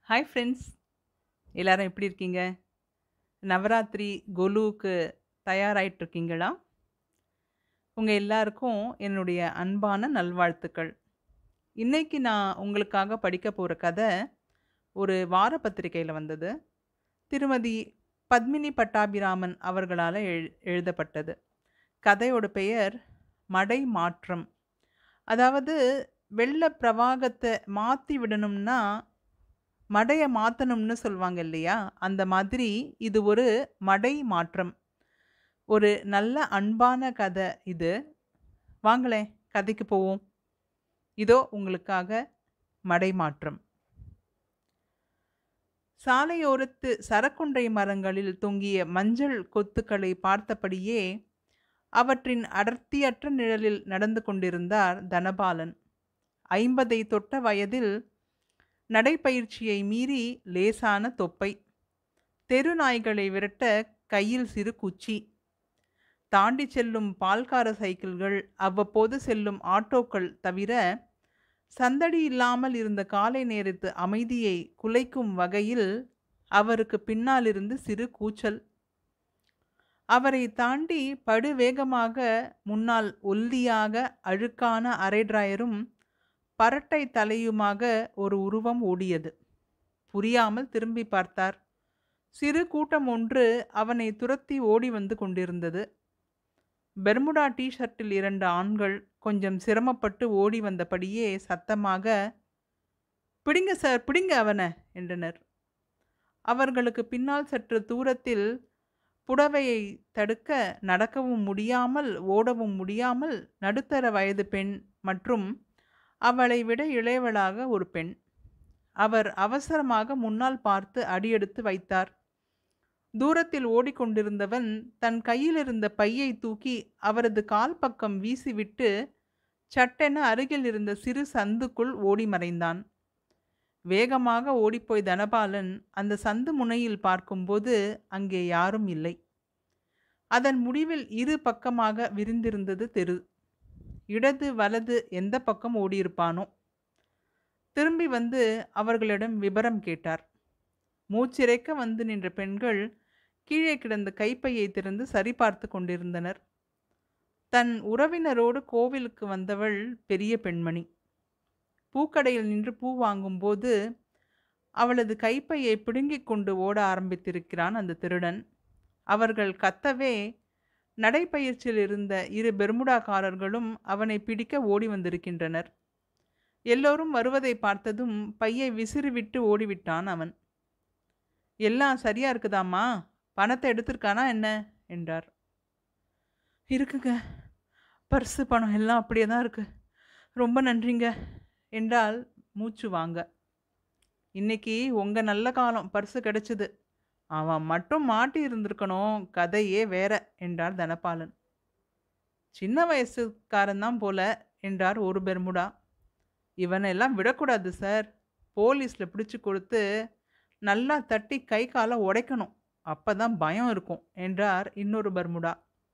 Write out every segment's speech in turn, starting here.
Hi friends, எல்லாரும் எப்படி இருக்கீங்க? நவராத்திரி கொலுவுக்கு தயாராயிட்டு இருக்கீங்களா? உங்க எல்லாருக்கும் என்னுடைய அன்பான நல்வாழ்த்துக்கள். இன்னைக்கு நான் உங்களுக்காக படிக்க போற கதை ஒரு வார பத்திரிகையில வந்தது. திருமதி பத்மினி பட்டாபிராமன் அவர்களால எழுதப்பட்டது. கதையோட பெயர் மடை மாற்றம். அதாவது வெள்ள பிரவாகத்த மாத்தி விடணும்னா மடைய மாத்தணும்னு சொல்வாங்க இல்லையா? அந்த மாதிரி இது ஒரு மடை மாற்றம். ஒரு நல்ல அன்பான கதை இது. வாங்களேன் கதைக்கு போவோம். இதோ உங்களுக்காக மடை மாற்றம். சாலையோரத்து சரக்குன்றை மரங்களில் தொங்கிய மஞ்சள் கொத்துக்களை பார்த்தபடியே அவற்றின் அடர்த்தியற்ற நிழலில் நடந்து கொண்டிருந்தார் தனபாலன். 50ஐ தொட்ட வயதில் நடைப்பயிற்சியை மீறி லேசான தொப்பை, தெரு நாய்களை விரட்ட கையில் சிறு குச்சி, தாண்டி செல்லும் பால்கார சைக்கிள்கள், அவ்வப்போது செல்லும் ஆட்டோக்கள் தவிர சந்தடி இல்லாமல் இருந்த காலை நேரத்து அமைதியை குலைக்கும் வகையில் அவருக்கு பின்னாலிருந்து சிறு கூச்சல். அவரை தாண்டி படுவேகமாக முன்னால் ஒல்லியாக அழுக்கான அரை டிராயரும் பரட்டை தலையுமாக ஒரு உருவம் ஓடியது. புரியாமல் திரும்பி பார்த்தார். சிறு கூட்டம் ஒன்று அவனை துரத்தி ஓடி வந்து கொண்டிருந்தது. பெர்முடா ஷர்ட்டில் 2 ஆண்கள் கொஞ்சம் சிரமப்பட்டு ஓடி வந்தபடியே சத்தமாக, பிடிங்க சார், பிடிங்க அவன என்றனர். அவர்களுக்கு பின்னால் சற்று தூரத்தில் புடவையை தடுக்க நடக்கவும் முடியாமல் ஓடவும் முடியாமல் நடுத்தர வயது பெண் மற்றும் அவளை விட இளையவளாக ஒரு பெண். அவர் அவசரமாக முன்னால் பார்த்து அடியெடுத்து வைத்தார். தூரத்தில் ஓடிக்கொண்டிருந்தவன் தன் கையில் இருந்த பையை தூக்கி அவரது கால் பக்கம் வீசிவிட்டு சட்டென அருகில் இருந்த சிறு சந்துக்குள் ஓடி மறைந்தான். வேகமாக ஓடிப்போய் தனபாலன் அந்த சந்து முனையில் பார்க்கும்போது அங்கே யாரும் இல்லை. அதன் முடிவில் இரு பக்கமாக விரிந்திருந்தது தெரு. இடது வலது எந்த பக்கம் ஓடியிருப்பானோ. திரும்பி வந்து அவர்களிடம் விபரம் கேட்டார். மூச்சிறைக்க வந்து நின்ற பெண்கள் கீழே கிடந்த கைப்பையை திறந்து சரிபார்த்து கொண்டிருந்தனர். தன் உறவினரோடு கோவிலுக்கு வந்தவள் பெரிய பெண்மணி. பூக்கடையில் நின்று பூ வாங்கும்போது அவளது கைப்பையை பிடுங்கிக் கொண்டு ஓட ஆரம்பித்திருக்கிறான் அந்த திருடன். அவர்கள் கத்தவே நடைப்பயிற்சியில் இருந்த 2 பெர்முடாக்காரர்களும் அவனை பிடிக்க ஓடி வந்திருக்கின்றனர். எல்லோரும் வருவதை பார்த்ததும் பையை விசிறிவிட்டு ஓடிவிட்டான் அவன். எல்லாம் சரியா இருக்குதாம்மா? பணத்தை எடுத்திருக்கானா என்ன என்றார். இருக்குங்க, பர்ஸு பணம் எல்லாம் அப்படியே தான் இருக்கு. ரொம்ப நன்றிங்க என்றால் மூச்சு வாங்க. இன்னைக்கு உங்க நல்ல காலம், பர்ஸு கிடைச்சது. அவன் மட்டும் மாட்டி இருந்திருக்கணும், கதையே வேற என்றார் தனபாலன். சின்ன வயசுக்காரன்தான் போல என்றார் ஒரு பெர்முடா. இவனெல்லாம் விடக்கூடாது சார். போலீஸில் பிடிச்சு கொடுத்து நல்லா தட்டி கை காலை உடைக்கணும், அப்பதான் பயம் இருக்கும் என்றார் இன்னொரு பர்முடா.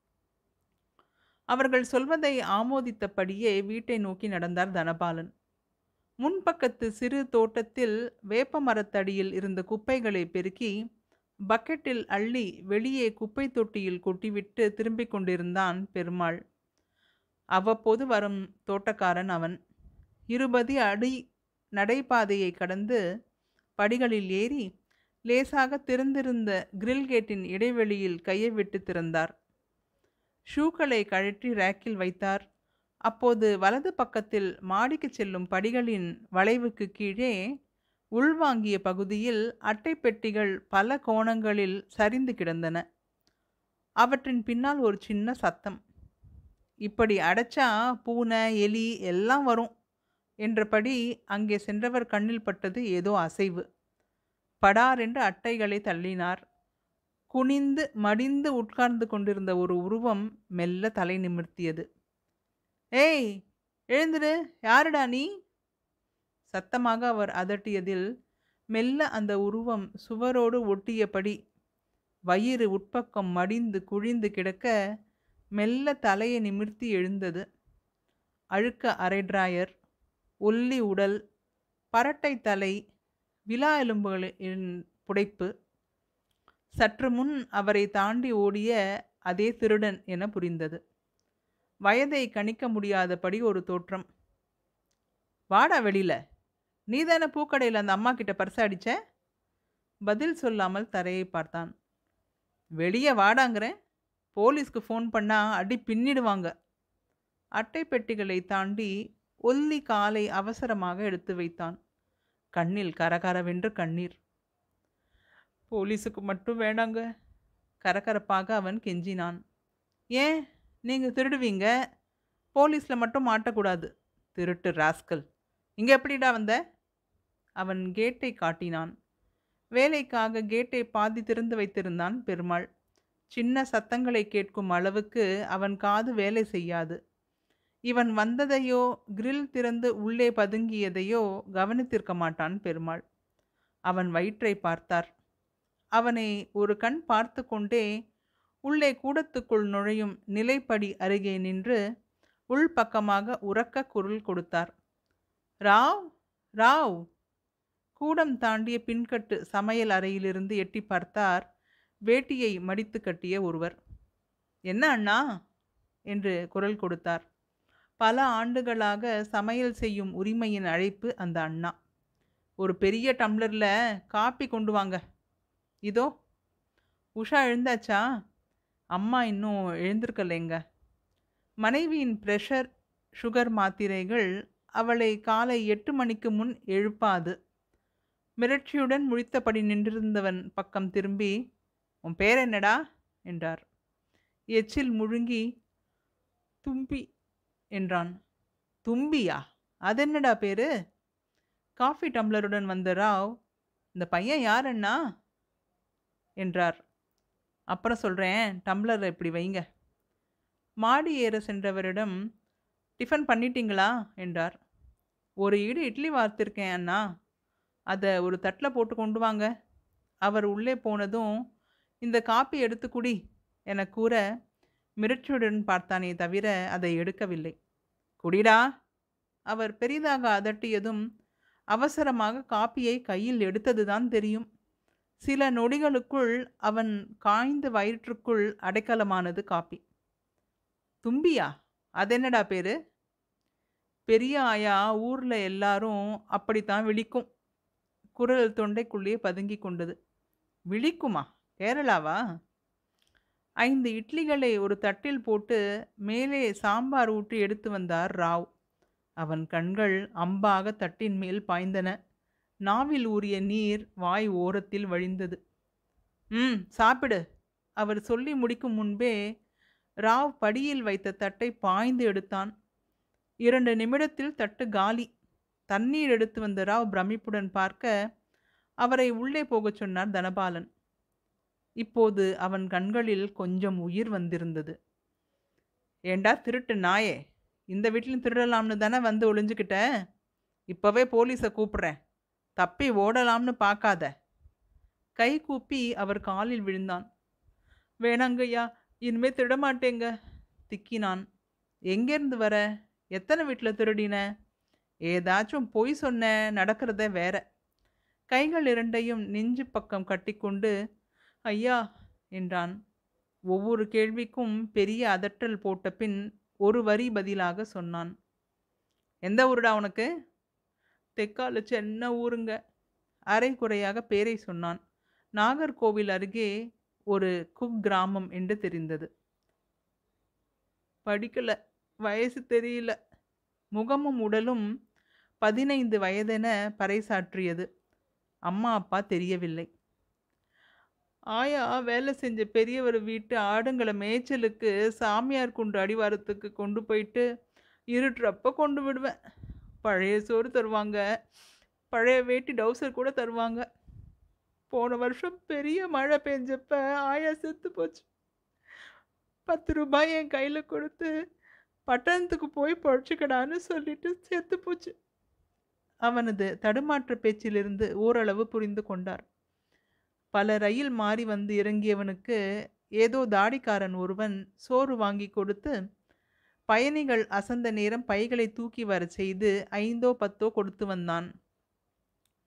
அவர்கள் சொல்வதை ஆமோதித்தபடியே வீட்டை நோக்கி நடந்தார் தனபாலன். முன்பக்கத்து சிறு தோட்டத்தில் வேப்ப மரத்தடியில் இருந்த குப்பைகளை பெருக்கி பக்கெட்டில் அள்ளி வெளியே குப்பை தொட்டியில் கொட்டிவிட்டு திரும்பிக் கொண்டிருந்தான் பெருமாள். அவ்வப்போது வரும் தோட்டக்காரன் அவன். 20 அடி நடைபாதையை கடந்து படிகளில் ஏறி லேசாக திறந்திருந்த கிரில் கேட்டின் இடைவெளியில் கையை விட்டு திறந்தார். ஷூக்களை கழற்றி ரேக்கில் வைத்தார். அப்போது வலது பக்கத்தில் மாடிக்கு செல்லும் படிகளின் வளைவுக்கு கீழே உள்வாங்கிய பகுதியில் அட்டை பெட்டிகள் பல கோணங்களில் சரிந்து கிடந்தன. அவற்றின் பின்னால் ஒரு சின்ன சத்தம். இப்படி அடைச்சா பூனை எலி எல்லாம் வரும் என்றபடி அங்கே சென்றவர் கண்ணில் பட்டது ஏதோ அசைவு. படார் என்று அட்டைகளை தள்ளினார். குனிந்து மடிந்து உட்கார்ந்து கொண்டிருந்த ஒரு உருவம் மெல்ல தலை நிமிர்த்தியது. ஏய், எழுந்துரு, யாருடா நீ? சத்தமாக அவர் அதட்டியதில் மெல்ல அந்த உருவம் சுவரோடு ஒட்டியபடி வயிறு உட்பக்கம் மடிந்து குழிந்து கிடக்க மெல்ல தலையை நிமிர்த்தி எழுந்தது. அழுக்க அரை டிராயர், ஒல்லி உடல், பரட்டை தலை, விலா எலும்புகளின் புடைப்பு. சற்று முன் அவரை தாண்டி ஓடிய அதே திருடன் என புரிந்தது. வயதை கணிக்க முடியாதபடி ஒரு தோற்றம். வாடா வெளியில. நீதானே பூக்கடையில் அந்த அம்மா கிட்ட பர்ஸ அடிச்ச? பதில் சொல்லாமல் தரையை பார்த்தான். வெளியே வாடாங்கிறேன். போலீஸ்க்கு ஃபோன் பண்ணா அடி பின்னிடுவாங்க. அட்டை பெட்டிகளை தாண்டி ஒல்லி காலை அவசரமாக எடுத்து வைத்தான். கண்ணில் கரகரவென்று கண்ணீர். போலீஸுக்கு மட்டும் வேண்டாங்க. கரகரப்பாக அவன் கெஞ்சினான். ஏன், நீங்க திருடுவீங்க, போலீஸில் மட்டும் மாட்டக்கூடாது. திருட்டு ராஸ்கல், இங்கே எப்படிடா வந்த? அவன் கேட்டை காட்டினான். வேலைக்காக கேட்டை பாதி திறந்து வைத்திருந்தான் பெருமாள். சின்ன சத்தங்களை கேட்கும் அளவுக்கு அவன் காது வேலை செய்யாது. இவன் வந்ததையோ கிரில் திறந்து உள்ளே பதுங்கியதையோ கவனித்திருக்க மாட்டான் பெருமாள். அவன் வயிற்றை பார்த்தார். அவனை ஒரு கண் பார்த்து கொண்டே உள்ளே கூடத்துக்குள் நுழையும் நிலைப்படி அருகே நின்று உள்பக்கமாக உரக்க குரல் கொடுத்தார். ராவ், ராவ். கூடம் தாண்டிய பின்கட்டு சமையல் அறையிலிருந்து எட்டி பார்த்தார் வேட்டியை மடித்து கட்டிய ஒருவர். என்ன அண்ணா என்று குரல் கொடுத்தார். பல ஆண்டுகளாக சமையல் செய்யும் உரிமையின் அழைப்பு அந்த அண்ணா. ஒரு பெரிய டம்ளரில் காப்பி கொண்டு வாங்க. இதோ. உஷா எழுந்தாச்சா? அம்மா இன்னும் எழுந்திருக்கலைங்க. மனைவியின் ப்ரெஷர் சுகர் மாத்திரைகள் அவளை காலை 8 மணிக்கு முன் எழுப்பாது. மிரட்சியுடன் முழித்தபடி நின்றிருந்தவன் பக்கம் திரும்பி, உன் பேர் என்னடா என்றார். எச்சில் முழுங்கி தும்பி என்றான். தும்பியா? அதென்னடா பேரு? காஃபி டம்ளருடன் வந்த ராவ், இந்த பையன் யார் அண்ணா என்றார். அப்புறம் சொல்கிறேன், டம்ளரை இப்படி வைங்க. மாடி ஏற சென்றவரிடம், டிஃபன் பண்ணிட்டீங்களா என்றார். ஒரு ஈடு இட்லி வார்த்திருக்கேன் அண்ணா, அதை ஒரு தட்டில் போட்டு கொண்டு வாங்க. அவர் உள்ளே போனதும், இந்த காப்பி எடுத்து குடி என கூற மிரட்சியுடன் பார்த்தானே தவிர அதை எடுக்கவில்லை. குடிடா. அவர் பெரிதாக அதட்டியதும் அவசரமாக காப்பியை கையில் எடுத்ததுதான் தெரியும். சில நொடிகளுக்குள் அவன் காய்ந்த வயிற்றுக்குள் அடைக்கலமானது காப்பி. தும்பியா? அதென்னடா பேரு? பெரிய ஆயா ஊரில் எல்லாரும் அப்படித்தான் விழிக்கும். குரல் தொண்டைக்குள்ளே பதுங்கி கொண்டது. விழிக்குமா? கேரளாவா? 5 இட்லிகளை ஒரு தட்டில் போட்டு மேலே சாம்பார் ஊற்றி எடுத்து வந்தார் ராவ். அவன் கண்கள் அம்பாக தட்டின் மேல் பாய்ந்தன. நாவில் ஊறிய நீர் வாய் ஓரத்தில் வழிந்தது. சாப்பிடு. அவர் சொல்லி முடிக்கும் முன்பே ராவ் படியில் வைத்த தட்டை பாய்ந்து எடுத்தான். 2 நிமிடத்தில் தட்டு காலி. தண்ணீர் எடுத்து வந்த ராவ் பிரமிப்புடன் பார்க்க அவரை உள்ளே போகச் சொன்னார் தனபாலன். இப்போது அவன் கண்களில் கொஞ்சம் உயிர் வந்திருந்தது. ஏண்டா திருட்டு நாயே, இந்த வீட்டிலும் திருடலாம்னு தானே வந்து ஒளிஞ்சுக்கிட்ட? இப்போவே போலீஸை கூப்பிட்றேன். தப்பி ஓடலாம்னு பார்க்காத. கை கூப்பி அவர் காலில் விழுந்தான். வேணாங்கய்யா, இனிமே திருடமாட்டேங்க திக்கினான். எங்கேருந்து வர? எத்தனை வீட்டில் திருடின? ஏதாச்சும் பொய் சொன்ன, நடக்கிறத வேற. கைகள் இரண்டையும் நெஞ்சு பக்கம் கட்டிக்கொண்டு ஐயா என்றான். ஒவ்வொரு கேள்விக்கும் பெரிய அதட்டல் போட்ட பின் ஒரு வரி பதிலாக சொன்னான். எந்த ஊருடா உனக்கு? தெக்கால சின்ன ஊருங்க. அரை குறையாக பேரை சொன்னான். நாகர்கோவில் அருகே ஒரு குக்கிராமம் என்று தெரிந்தது. படிக்கல, வயசு தெரியல. முகமும் உடலும் 15 வயதென பறைசாற்றியது. அம்மா அப்பா தெரியவில்லை. ஆயா வேலை செஞ்ச பெரியவர் வீட்டு ஆடுங்களை மேய்ச்சலுக்கு சாமியார் குண்டு அடிவாரத்துக்கு கொண்டு போயிட்டு இருட்டுறப்ப கொண்டு விடுவேன். பழைய சோறு தருவாங்க, பழைய வேட்டி டவுசர் கூட தருவாங்க. போன வருஷம் பெரிய மழை பெஞ்சப்ப ஆயா செத்து போச்சு. 10 ரூபாய் என் கையில் கொடுத்து பட்டணத்துக்கு போய் பொழைச்சிக்கடான்னு சொல்லிட்டு செத்து போச்சு. அவனது தடுமாற்ற பேச்சிலிருந்து ஓரளவு புரிந்து கொண்டார். பல ரயில் மாறி வந்து இறங்கியவனுக்கு ஏதோ தாடிக்காரன் ஒருவன் சோறு வாங்கி கொடுத்து பயணிகள் அசந்த நேரம் பைகளை தூக்கி வர செய்து 5ஓ 10ஓ கொடுத்து வந்தான்.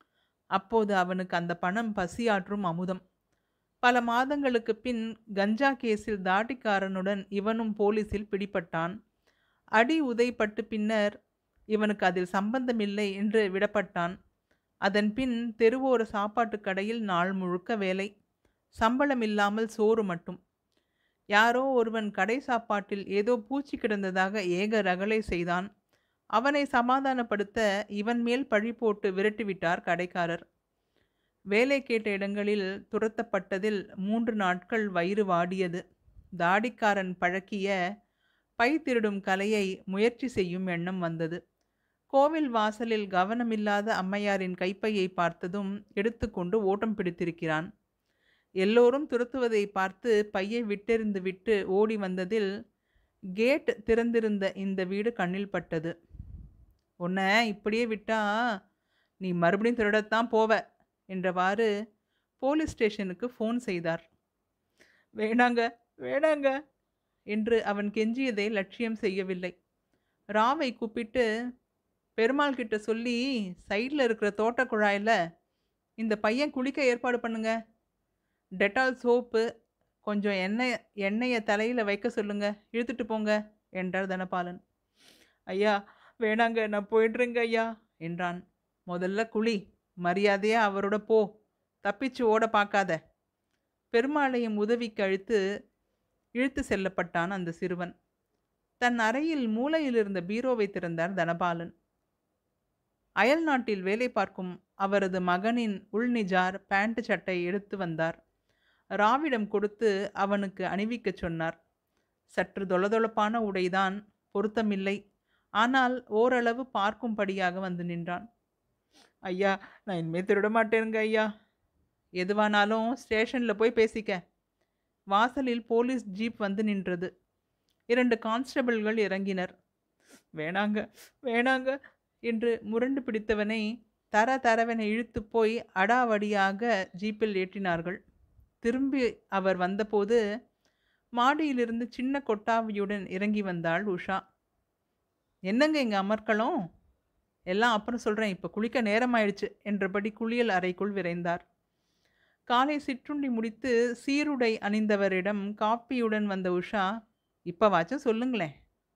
அப்போது அவனுக்கு அந்த பணம் பசியாற்றும் அமுதம். பல மாதங்களுக்குப் பின் கஞ்சா கேஸில் தாடிக்காரனுடன் இவனும் போலீசில் பிடிபட்டான். அடி உதைப்பட்டு பின்னர் இவனுக்கு அதில் சம்பந்தமில்லை என்று விடப்பட்டான். அதன் பின் தெருவோர சாப்பாட்டுக் கடையில் நாள் முழுக்க வேலை. சம்பளம் இல்லாமல் சோறு மட்டும். யாரோ ஒருவன் கடை சாப்பாட்டில் ஏதோ பூச்சி கிடந்ததாக ஏக ரகளை செய்தான். அவனை சமாதானப்படுத்த இவன் மேல் பழி போட்டு விரட்டிவிட்டார் கடைக்காரர். வேலை கேட்ட இடங்களில் துரத்தப்பட்டதில் 3 நாட்கள் வயிறு வாடியது. தாடிக்காரன் பழக்கிய பை திருடும் கலையை முயற்சி செய்யும் எண்ணம் வந்தது. கோவில் வாசலில் கவனமில்லாத அம்மையாரின் கைப்பையை பார்த்ததும் எடுத்துக்கொண்டு ஓட்டம் பிடித்திருக்கிறான். எல்லோரும் துரத்துவதை பார்த்து பையை விட்டெறிந்து விட்டு ஓடி வந்ததில் கேட் திறந்திருந்த இந்த வீடு கண்ணில் பட்டது. உன்னை இப்படியே விட்டா நீ மறுபடியும் திருடத்தான் போவ என்றவாறு போலீஸ் ஸ்டேஷனுக்கு ஃபோன் செய்தார். வேணாங்க வேணாங்க என்று அவன் கெஞ்சியதை லட்சியம் செய்யவில்லை. ராவை கூப்பிட்டு, பெருமாள் கிட்ட சொல்லி சைடில் இருக்கிற தோட்ட குழாயில் இந்த பையன் குளிக்க ஏற்பாடு பண்ணுங்க. டெட்டால் சோப்பு, கொஞ்சம் எண்ணெயை தலையில் வைக்க சொல்லுங்க, இழுத்துட்டு போங்க என்றார் தனபாலன். ஐயா வேணாங்க, நான் போயிடுறேங்க ஐயா என்றான். முதல்ல குழி, மரியாதையா அவரோட போ, தப்பிச்சு ஓட பார்க்காத. பெருமாளையும் உதவிக்கு இழுத்து செல்லப்பட்டான் அந்த சிறுவன். தன் அறையில் மூலையில் இருந்த பீரோவை திறந்தார் தனபாலன். அயல் நாட்டில் வேலை பார்க்கும் அவரது மகனின் உள்நிஜார் பேண்ட் சட்டை எடுத்து வந்தார். ராவிடம் கொடுத்து அவனுக்கு அணிவிக்கச் சொன்னார். சற்று தொளதொளப்பான உடைதான், பொருத்தமில்லை. ஆனால் ஓரளவு பார்க்கும்படியாக வந்து நின்றான். ஐயா, நான் இனிமேல் திருட மாட்டேனுங்க ஐயா. எதுவானாலும் ஸ்டேஷனில் போய் பேசிக்க. வாசலில் போலீஸ் ஜீப் வந்து நின்றது. 2 கான்ஸ்டபிள்கள் இறங்கினர். வேணாங்க வேணாங்க என்று முரண்டு பிடித்தவனை தரவென இழுத்து போய் அடாவடியாக ஜீப்பில் ஏற்றினார்கள். திரும்பி அவர் வந்தபோது மாடியிலிருந்து சின்ன கொட்டாவியுடன் இறங்கி வந்தாள் உஷா. என்னங்க இங்கே அமர்க்களம்? எல்லாம் அப்புறம் சொல்கிறேன், இப்போ குளிக்க நேரமாயிடுச்சு என்றபடி குளியல் அறைக்குள் விரைந்தார். காலை சிற்றுண்டி முடித்து சீருடை அணிந்தவரிடம் காப்பியுடன் வந்த உஷா, இப்போவாச்சும் சொல்லுங்களேன்.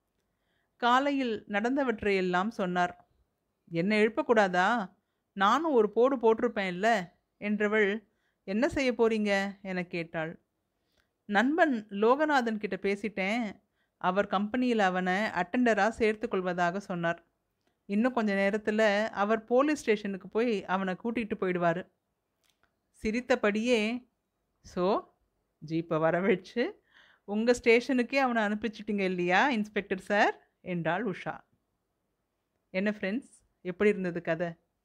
காலையில் நடந்தவற்றையெல்லாம் சொன்னார். என்ன எழுப்பக்கூடாதா? நானும் ஒரு போடு போட்டிருப்பேன் இல்லை என்றவள், என்ன செய்ய போறீங்க என கேட்டாள். நண்பன் லோகநாதன் கிட்ட பேசிட்டேன். அவர் கம்பெனியில் அவனை அட்டெண்டராக சேர்த்து கொள்வதாக சொன்னார். இன்னும் கொஞ்ச நேரத்தில் அவர் போலீஸ் ஸ்டேஷனுக்கு போய் அவனை கூட்டிகிட்டு போயிடுவார். சிரித்தபடியே, ஸோ ஜீப்பை வரவழைச்சு உங்கள் ஸ்டேஷனுக்கே அவனை அனுப்பிச்சிட்டிங்க இல்லையா இன்ஸ்பெக்டர் சார் என்றாள் உஷா. என்ன ஃப்ரெண்ட்ஸ், எப்படி இருந்தது கதை?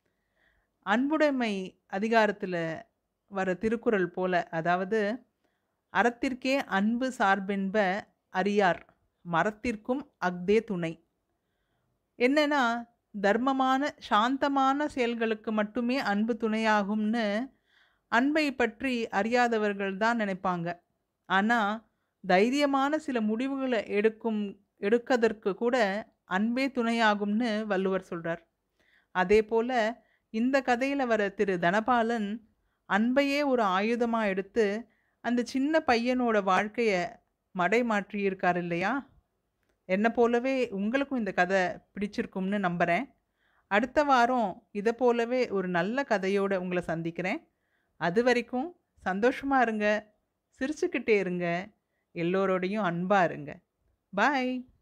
அன்புடைமை அதிகாரத்தில் வர திருக்குறள் போல, அதாவது அறத்திற்கே அன்பு சார்பென்ப அறியார், மரத்திற்கும் அஃதே துணை. என்னன்னா, தர்மமான சாந்தமான செயல்களுக்கு மட்டுமே அன்பு துணையாகும்னு அன்பை பற்றி அறியாதவர்கள் தான் நினைப்பாங்க. ஆனால் தைரியமான சில முடிவுகளை எடுக்கதற்கு கூட அன்பே துணையாகும்னு வள்ளுவர் சொல்கிறார். அதே போல் இந்த கதையில் வர திரு தனபாலன் அன்பையே ஒரு ஆயுதமாக எடுத்து அந்த சின்ன பையனோட வாழ்க்கையை மடை மாற்றியிருக்கார் இல்லையா? என்னை போலவே உங்களுக்கும் இந்த கதை பிடிச்சிருக்கும்னு நம்புகிறேன். அடுத்த வாரம் இதை போலவே ஒரு நல்ல கதையோடு உங்களை சந்திக்கிறேன். அது வரைக்கும் சந்தோஷமாக இருங்க, சிரிச்சுக்கிட்டே இருங்க, எல்லோரோடையும் அன்பாக இருங்க. பாய்.